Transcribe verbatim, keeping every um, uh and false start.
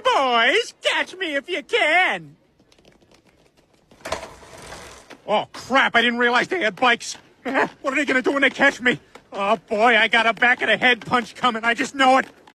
boys! Catch me if you can! Oh, crap, I didn't realize they had bikes. What are they gonna do when they catch me? Oh, boy, I got a back-of-the-head punch coming. I just know it.